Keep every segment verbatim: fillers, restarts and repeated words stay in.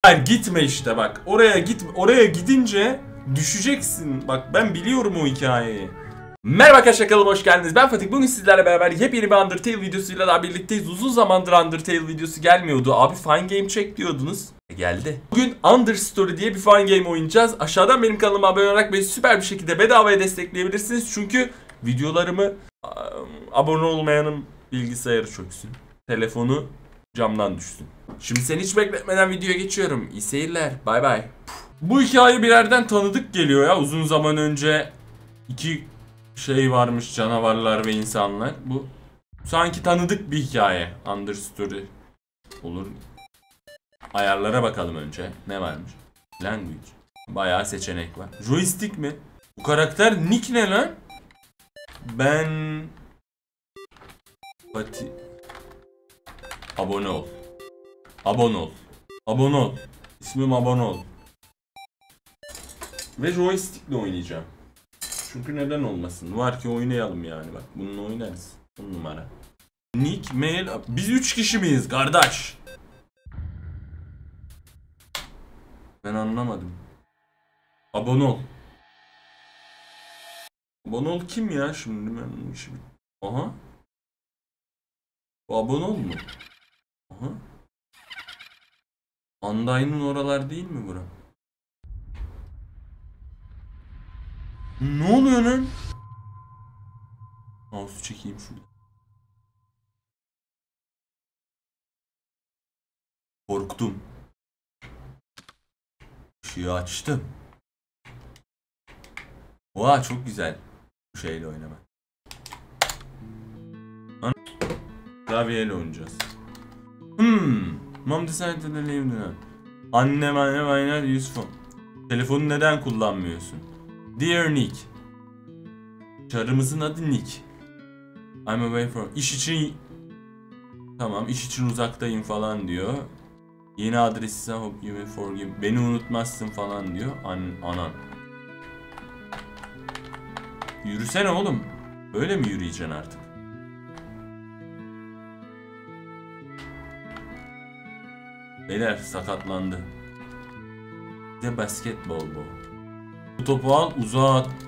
Hayır gitme işte bak. Oraya gitme. Oraya gidince düşeceksin. Bak ben biliyorum o hikayeyi. Merhaba arkadaşlar, kanalıma hoş geldiniz. Ben Fatih. Bugün sizlerle beraber yepyeni bir Undertale videosuyla daha birlikteyiz. Uzun zamandır Undertale videosu gelmiyordu. Abi fine game check diyordunuz. E, geldi. Bugün Understory diye bir fine game oynayacağız. Aşağıdan benim kanalıma abone olarak beni süper bir şekilde bedavaya destekleyebilirsiniz. Çünkü videolarımı abone olmayanın bilgisayarı çöksün. Telefonu camdan düşsün. Şimdi seni hiç bekletmeden videoya geçiyorum. İyi seyirler. Bay bay. Bu hikaye bir yerden tanıdık geliyor ya. Uzun zaman önce iki şey varmış, canavarlar ve insanlar. Bu sanki tanıdık bir hikaye. Understory olur. Ayarlara bakalım önce. Ne varmış? Language. Bayağı seçenek var. Joystick mi? Bu karakter Nick ne lan? Ben Pati Abone ol. Abone ol. Abone ol. İsmim abone ol. Ve joystickle oynayacağım. Çünkü neden olmasın? Var ki oynayalım yani, bak bununla oynarız. On numara. Nick, mail. Biz üç kişi miyiz kardeş? Ben anlamadım. Abone ol. Abone ol kim ya şimdi ben şimdi. Aha. Bu abone ol mu? Aha. Undyne'ın oralar değil mi bura? Ne oluyor lan? Mouse'u çekeyim şurada. Korktum. Işığı açtım. Oha çok güzel bu şeyle oynamak. Klavyeyle oynayacağız. Hmm. Mom decided to leave now. Annem annem aynen use phone. Telefonu neden kullanmıyorsun? Dear Nick. Çarımızın adı Nick. I'm away from. İş için. Tamam, iş için uzaktayım falan diyor. Yeni adresi hope you will forgive. Beni unutmazsın falan diyor. An anan. Yürüsene oğlum. Böyle mi yürüyeceksin artık? Beyler sakatlandı. De basketbol bu. Bu topu al, uzağa at.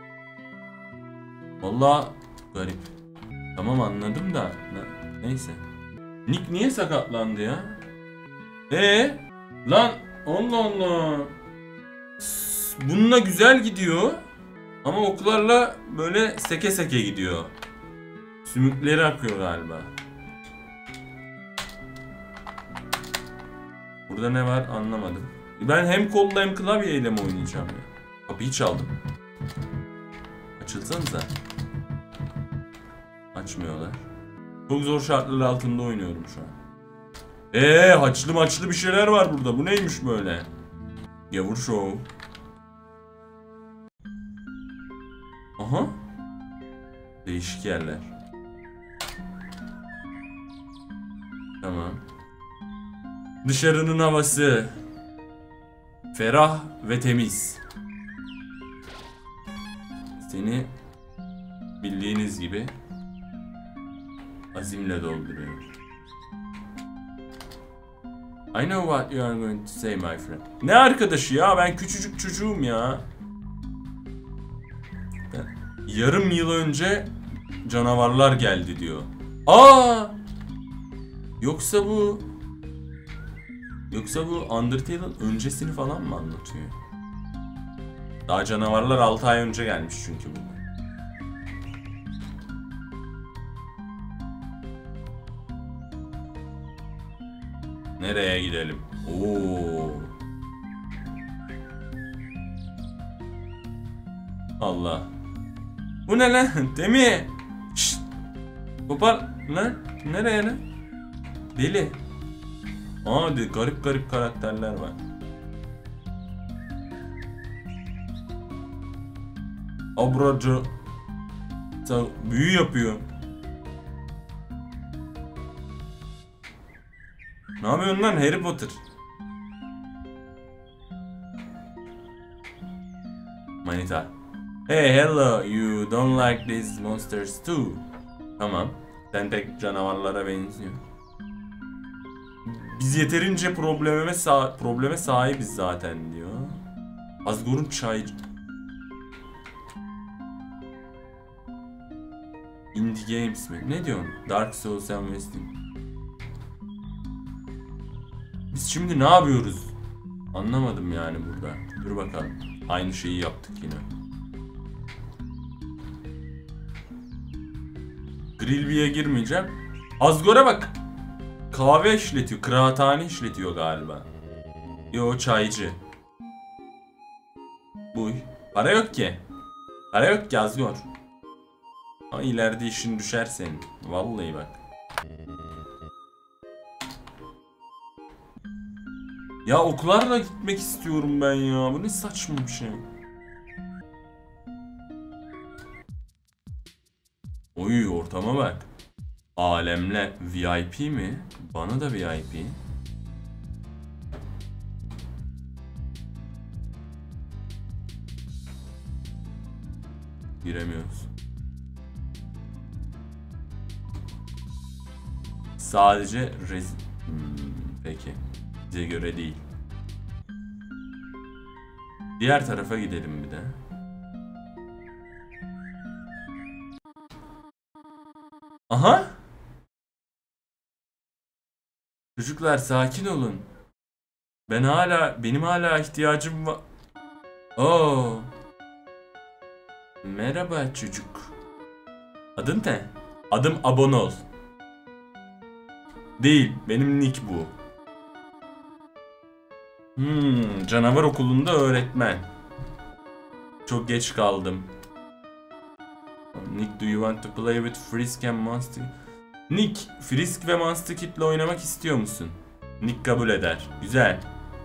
Vallahi garip. Tamam anladım da ne, neyse. Nick niye sakatlandı ya? Ee, lan Allah Allah. Bununla güzel gidiyor. Ama oklarla böyle seke seke gidiyor. Sümükleri akıyor galiba. Burada ne var anlamadım. Ben hem kolla hem klavyeyle mi oynayacağım ya? Kapıyı çaldım. Açılsanıza. Açmıyorlar. Çok zor şartlar altında oynuyorum şu an. Eee haçlı maçlı bir şeyler var burada. Bu neymiş böyle? Gavur show. Aha. Değişik yerler. Tamam. Dışarının havası ferah ve temiz. Seni bildiğiniz gibi azimle dolduruyor. I know what you are going to say my friend. Ne arkadaşı ya, ben küçücük çocuğum ya. Yarım yıl önce canavarlar geldi diyor. Aa! Yoksa bu Yoksa bu Undertale'ın öncesini falan mı anlatıyor? Daha canavarlar altı ay önce gelmiş çünkü bu. Nereye gidelim? Oo. Allah. Bu ne lan? Demi. Şşt. Kopar lan. Nereye lan? Deli. Aa de garip garip karakterler var. Abracı. Büyü yapıyor. Ne yapıyorsun lan Harry Potter? Manita. Hey hello, you don't like these monsters too. Tamam. Sen tek canavarlara benziyor. Biz yeterince problememe sa probleme sahibiz zaten diyor. Asgor'un çay... Indie Games mi? Ne diyorsun? Dark Souls and Western. Biz şimdi ne yapıyoruz? Anlamadım yani burada. Dur bakalım. Aynı şeyi yaptık yine. Grilby'ye girmeyeceğim. Asgor'a bak. Kahve işletiyor. Kıraathane işletiyor galiba. Yo, çaycı. Bu. Para yok ki. Para yok ki Asgor. Ama ileride işin düşer senin. Vallahi bak. Ya oklarla gitmek istiyorum ben ya. Bu ne saçma bir şey. Oy, ortama bak. Alemle V I P mi? Bana da V I P. Giremiyoruz. Sadece rez... Hmm, peki. Bize göre değil. Diğer tarafa gidelim bir de. Aha! Çocuklar sakin olun. Ben hala, benim hala ihtiyacım var. Oo. Merhaba çocuk. Adın ne? Adım abone ol. Değil, benim nick bu. Hmm, canavar okulunda öğretmen. Çok geç kaldım. Nick, do you want to play with Frisk and Monster? Nick, Frisk ve Monster Kid'le oynamak istiyor musun? Nick kabul eder. Güzel.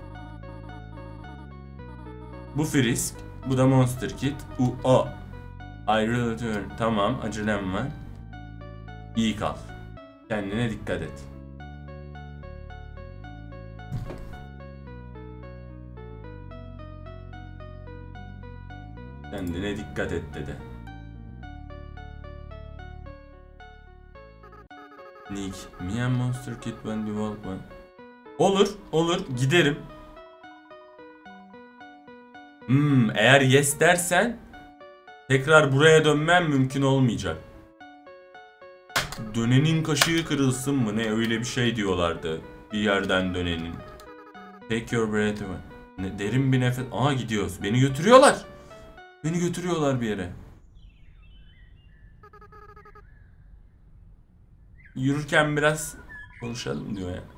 Bu Frisk, bu da Monster Kid. U o. Ayrılıyor. Tamam, acelem var. İyi kal. Kendine dikkat et. Kendine dikkat et dedi. Nick, me and Monster Kid when development. Olur, olur, giderim. Hmm, eğer yes dersen tekrar buraya dönmem mümkün olmayacak. Dönenin kaşığı kırılsın mı ne, öyle bir şey diyorlardı bir yerden dönenin. Take your breath away. Ne, derin bir nefes. Aa, gidiyoruz. Beni götürüyorlar. Beni götürüyorlar bir yere. Yürürken biraz konuşalım diyor ya.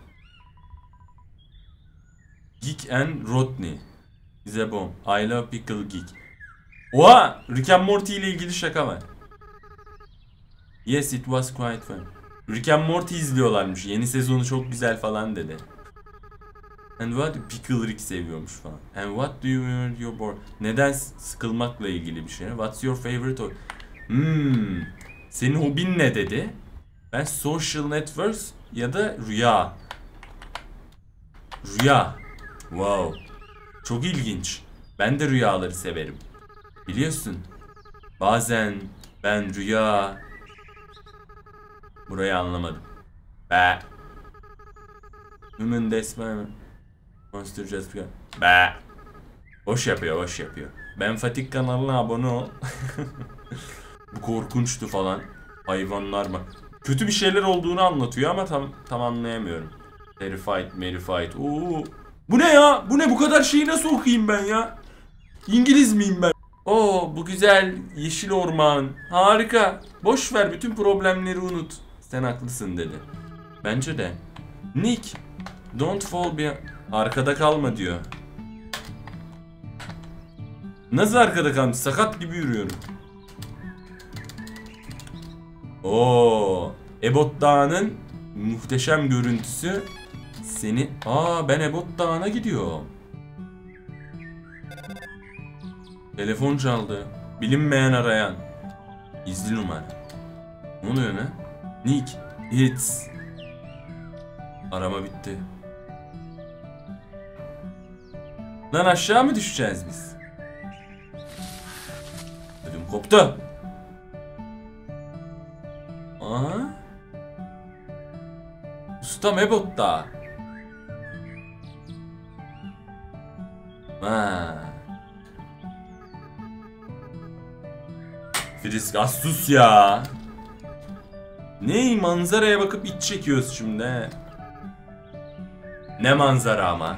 Geek and Rodney is a bomb. I love pickle geek. Oha! Rick and Morty ile ilgili şaka var. Yes, it was quite fun. Rick and Morty izliyorlarmış. Yeni sezonu çok güzel falan dedi. And what pickle Rick seviyormuş falan. And what do you want your bored? Neden sıkılmakla ilgili bir şey. What's your favorite hobby? Hmm. Senin hobin ne dedi? Ben social networks ya da rüya. Rüya. Wow. Çok ilginç. Ben de rüyaları severim. Biliyorsun. Bazen ben rüya... Burayı anlamadım. Be. Human Despair. Monster Just Be. Boş yapıyor, boş yapıyor. Ben Fatih kanalına abone ol. Bu korkunçtu falan. Hayvanlar bak. Kötü bir şeyler olduğunu anlatıyor ama tam tam anlayamıyorum. Terrified, Verified. Oo. Bu ne ya? Bu ne? Bu kadar şeyi nasıl okuyayım ben ya? İngiliz miyim ben? Oo, bu güzel yeşil orman. Harika. Boş ver, bütün problemleri unut. Sen haklısın dedi. Bence de. Nick, don't fall behind. Arkada kalma diyor. Nasıl arkada kalmış? Sakat gibi yürüyorum. Oo, Ebot Dağı'nın muhteşem görüntüsü seni... Aa, ben Ebot Dağı'na gidiyorum. Telefon çaldı. Bilinmeyen arayan. Gizli numara. Ne oluyor ne? Nick, it's... Arama bitti. Lan aşağı mı düşeceğiz biz? Ödüm koptu. Aa. Ustam Ebot Dağı. Ha. Frisk az sus ya. Ne manzaraya bakıp iç çekiyoruz şimdi he. Ne manzara ama.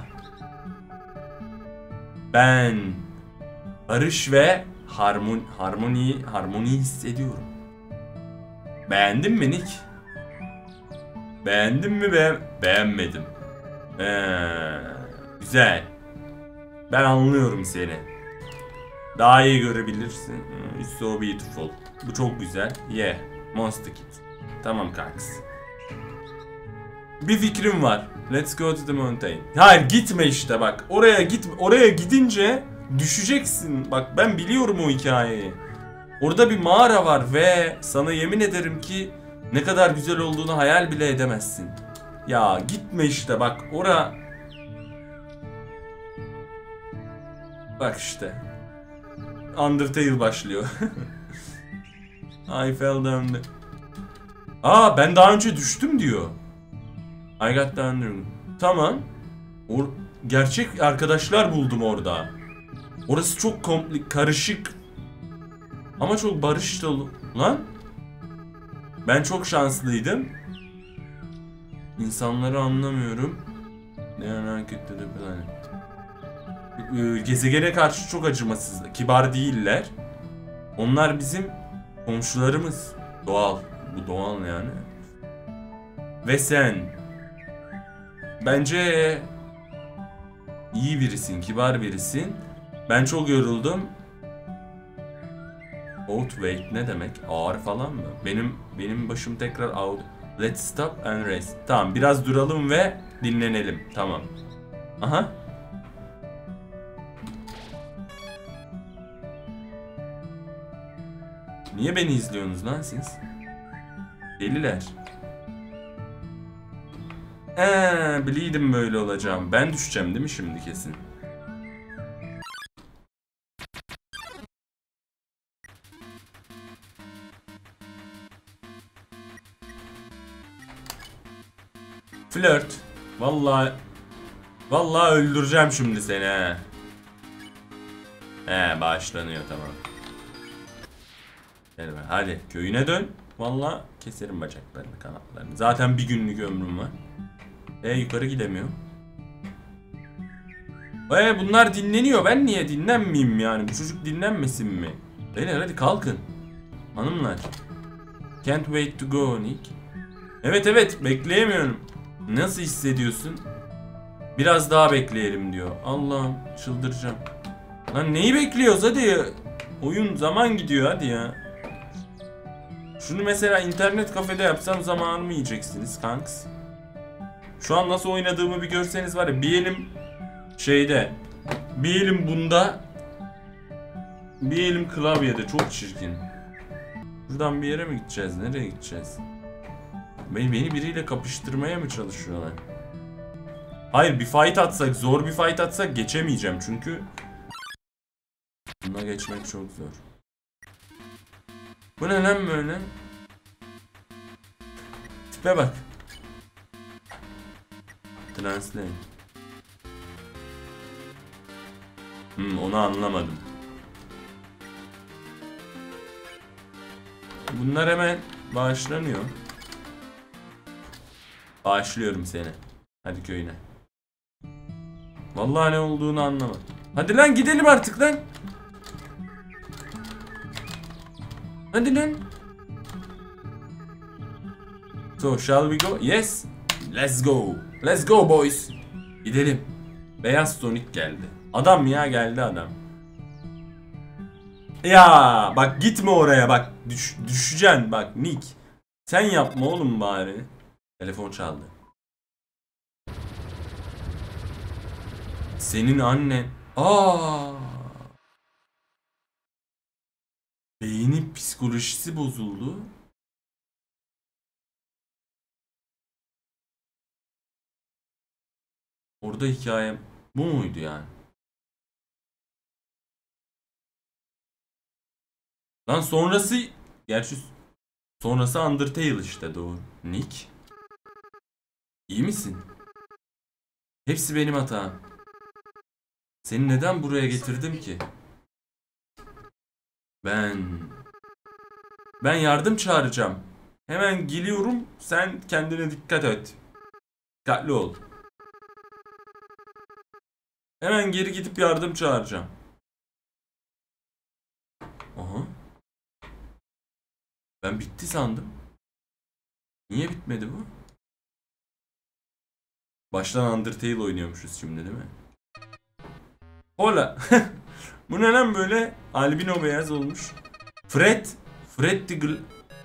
Ben barış ve harmoni harmoni harmoni hissediyorum. Beğendin mi Nick? Beğendin mi be beğenmedim. Ee, güzel. Ben anlıyorum seni. Daha iyi görebilirsin. It's so beautiful. Bu çok güzel. Yeah. Monster Kid. Tamam kanks. Bir fikrim var. Let's go to the mountain. Hayır gitme işte bak. Oraya git. Oraya gidince düşeceksin. Bak ben biliyorum o hikayeyi. Orada bir mağara var ve sana yemin ederim ki ne kadar güzel olduğunu hayal bile edemezsin. Ya gitme işte bak. Ora. Bak işte. Undertale başlıyor. I fell down the... Aa ben daha önce düştüm diyor. I got the under... Tamam. Or Gerçek arkadaşlar buldum orada. Orası çok komplik, karışık. Ama çok barış dolu. Lan. Ben çok şanslıydım. İnsanları anlamıyorum. Ne hareket dedi falan. Gezegene karşı çok acımasız, kibar değiller. Onlar bizim komşularımız. Doğal. Bu doğal yani. Ve sen bence iyi birisin, kibar birisin. Ben çok yoruldum. Outweigh ne demek? Ağır falan mı? Benim benim başım tekrar out. Let's stop and rest. Tamam, biraz duralım ve dinlenelim. Tamam. Aha. Niye beni izliyorsunuz lan siz? Deliler. Eee, biliydim böyle olacağım. Ben düşeceğim değil mi şimdi kesin? Flört. Vallahi vallahi öldüreceğim şimdi seni he. He, bağışlanıyor tamam. Gel be, hadi köyüne dön. Vallahi keserim bacaklarını, kanatlarını. Zaten bir günlük ömrüm var. E yukarı gidemiyorum. E bunlar dinleniyor. Ben niye dinlenmeyeyim yani? Bu çocuk dinlenmesin mi? Beyler hadi kalkın. Hanımlar. Can't wait to go Nick. Evet evet bekleyemiyorum. Nasıl hissediyorsun? Biraz daha bekleyelim diyor. Allah'ım çıldıracağım. Lan neyi bekliyoruz hadi. Oyun zaman gidiyor hadi ya. Şunu mesela internet kafede yapsam zamanımı yiyeceksiniz kanks. Şu an nasıl oynadığımı bir görseniz var ya, bir elim şeyde, bir elim bunda, bir elim klavyede, çok çirkin. Buradan bir yere mi gideceğiz? Nereye gideceğiz? Beni, beni biriyle kapıştırmaya mı çalışıyorlar? Hayır, bir fight atsak, zor bir fight atsak geçemeyeceğim çünkü buna geçmek çok zor. Bu ne lan böyle? Tipe bak. Translate. Hmm, onu anlamadım. Bunlar hemen bağışlanıyor. Bağışlıyorum seni. Hadi köyüne. Vallahi ne olduğunu anlamadım. Hadi lan gidelim artık lan. Hadi lan. So shall we go? Yes. Let's go. Let's go boys. Gidelim. Beyaz Sonic geldi. Adam ya, geldi adam. Ya bak gitme oraya bak. Düş, düşeceksin bak Nick. Sen yapma oğlum bari. Telefon çaldı. Senin annen. Aa. Beynin psikolojisi bozuldu. Orada hikayem bu muydu yani? Lan sonrası, gerçi sonrası Undertale işte, doğru. Nick. İyi misin? Hepsi benim hatam. Seni neden buraya getirdim ki? Ben... Ben yardım çağıracağım. Hemen geliyorum. Sen kendine dikkat et. Dikkatli ol. Hemen geri gidip yardım çağıracağım. Aha. Ben bitti sandım. Niye bitmedi bu? Baştan Undertale oynuyormuşuz şimdi değil mi? Hola. Bu ne lan böyle? Albino beyaz olmuş. Fred. Fred Diggle.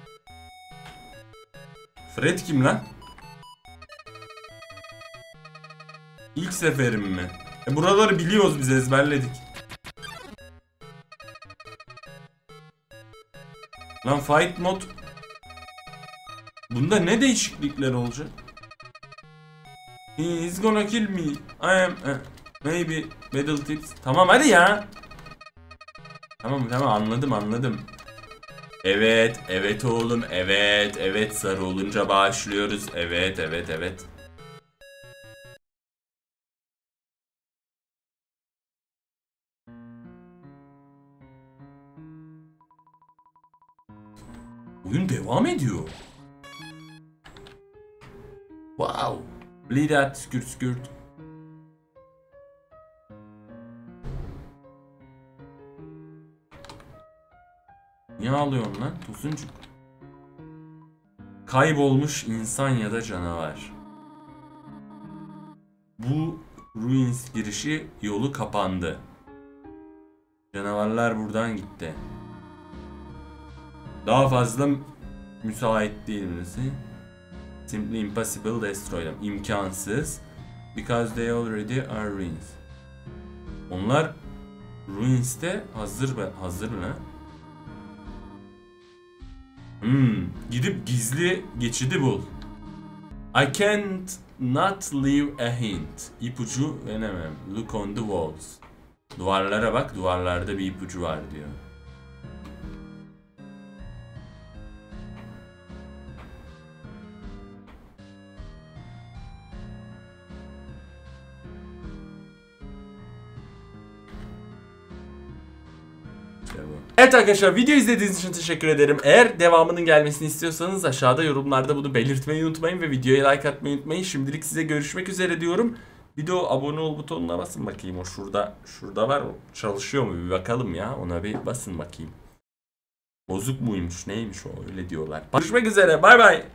Fred kim lan? İlk seferim mi? E buraları biliyoruz, biz ezberledik. Lan fight mod. Bunda ne değişiklikler olacak? He's gonna kill me. I am uh, maybe battle tips. Tamam hadi ya. Tamam tamam anladım anladım. Evet evet oğlum evet evet sarı olunca başlıyoruz. Evet evet evet. Oyun devam ediyor. Wow. Bleed at skürt skürt. Niye ağlıyorsun lan Tosuncuk? Kaybolmuş insan ya da canavar. Bu Ruins girişi yolu kapandı. Canavarlar buradan gitti. Daha fazla müsait değil burası. Simply impossible destroy them. İmkansız. Because they already are ruins. Onlar Ruins'te hazır be, hazır mı? Hmm, gidip gizli geçidi bul. I can't not leave a hint. İpucu veremem. Look on the walls. Duvarlara bak, duvarlarda bir ipucu var diyor. Evet arkadaşlar, video izlediğiniz için teşekkür ederim. Eğer devamının gelmesini istiyorsanız aşağıda yorumlarda bunu belirtmeyi unutmayın ve videoya like atmayı unutmayın. Şimdilik size görüşmek üzere diyorum. Video abone ol butonuna basın bakayım, o şurada şurada var, o çalışıyor mu bir bakalım ya, ona bir basın bakayım. Bozuk muymuş neymiş o, öyle diyorlar. Görüşmek üzere, bay bay.